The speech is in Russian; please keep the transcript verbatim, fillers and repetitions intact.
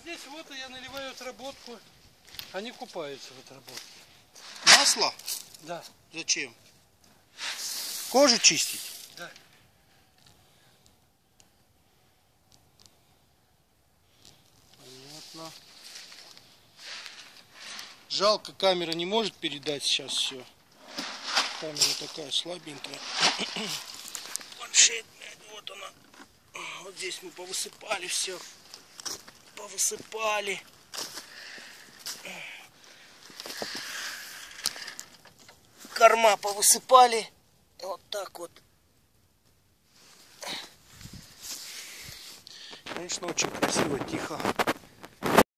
здесь вот я наливаю отработку. Они купаются в отработке. Масло? Да. Зачем? Кожу чистить? Да. Понятно. Жалко, камера не может передать сейчас все. Камера такая слабенькая. Планшет, вот она. Вот здесь мы повысыпали все. Повысыпали. Корма повысыпали. Вот так вот. Конечно, очень красиво, тихо.